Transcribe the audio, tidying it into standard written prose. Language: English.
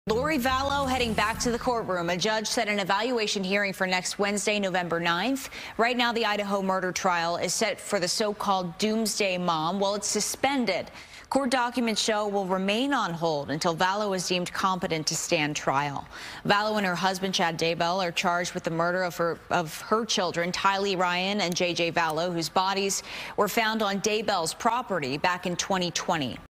Lori Vallow heading back to the courtroom. A judge set an evaluation hearing for next Wednesday, November 9th. Right now, the Idaho murder trial is set for the so-called doomsday mom. Well, it's suspended. Court documents show will remain on hold until Vallow is deemed competent to stand trial. Vallow and her husband, Chad Daybell, are charged with the murder of her children, Tylee Ryan and J.J. Vallow, whose bodies were found on Daybell's property back in 2020.